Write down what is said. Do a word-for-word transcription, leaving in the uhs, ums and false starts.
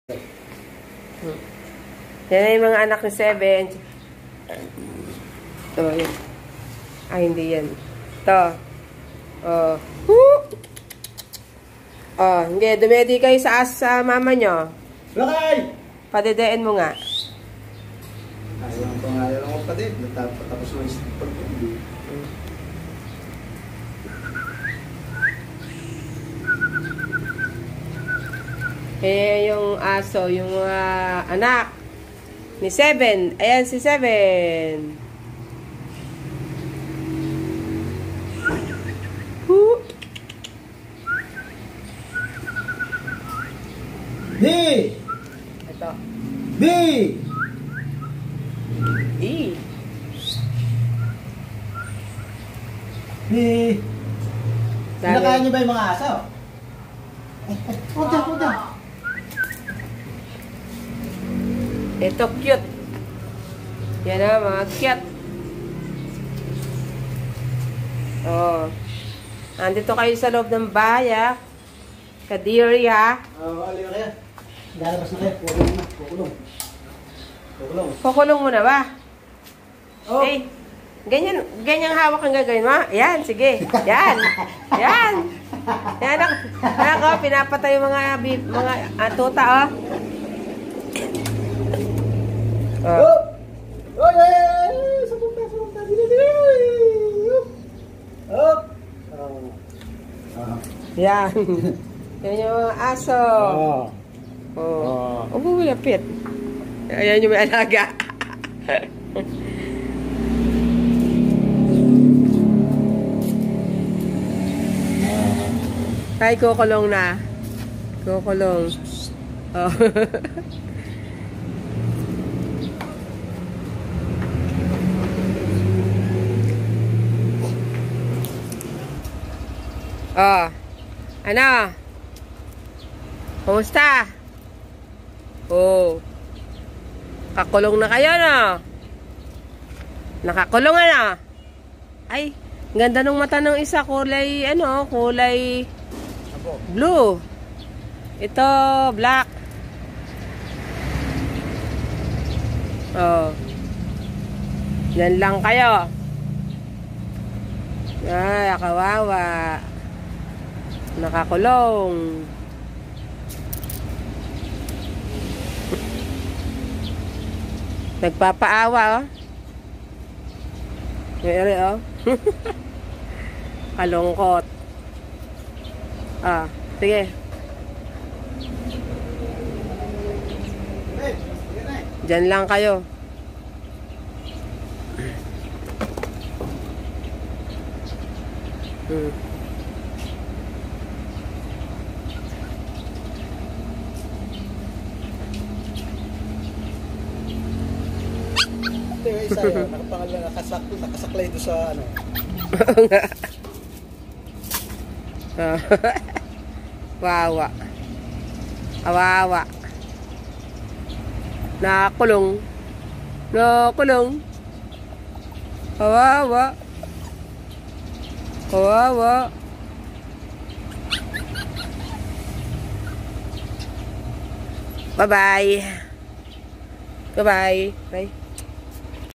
Hmm. Yan yung mga anak ni Seven. Ito, yun. Ay, hindi yan. Ito. Oh. Woo! Oh, hindi. Dumedi kayo sa as sa mama nyo. Lakay! Padedein mo nga. Ayaw ang pangalan ng kapatid. Tapos mo yung pag-uwi. Eh, yung aso, yung uh, anak ni Seven. Ayan si Seven. Woo! B! Ito. B! E. B! Sinakain niyo ba yung mga aso? Punta, punta. Ito cute. Yan na, mga cute. Oh. Andito kayo sa loob ng bahay, ha? Kadiri, ha? Oo, uh, aliw kaya. Lalabas na kayo. Kukulong na. Kukulong. Kukulong. Kukulong mo na ba? Oh. Eh, ganyan, ganyan hawak ang gagawin mo. Yan, sige. Yan. Yan. Yan ako. Yan ako, pinapatay yung mga, mga uh, tuta, oh. Oh. Oh. Oh, yeah, yeah, yeah. Sabong ka, sabong ka. Dili, dili. Oh. Oh. Oh. Yan. Yan yung mga aso. Oh. Oh. Oh, oh lapit. Ayan yung may alaga. Ay, kukulong na. Kukulong. Oh. Oh. Ano? Kumusta? Oh. Kakulong na kayo, no? Nakakulong, ano? Ay, ganda ng mata ng isa. Kulay, ano, kulay blue. Ito, black. Oh. Yan lang kayo. Ay, kawawa. Nakakulong. Nagpapaawa, oh. Mayroon, oh. Kalungkot. Ah, sige. Diyan lang kayo. Hmm. Ito yung isa yun. Nakapangalan, nakasak, nakasaklay ito sa ano. Oo nga. Wawa. Awawa. Nakakulong. Nakakulong. Kawawa. Kawawa. Bye-bye. Bye-bye. Bye.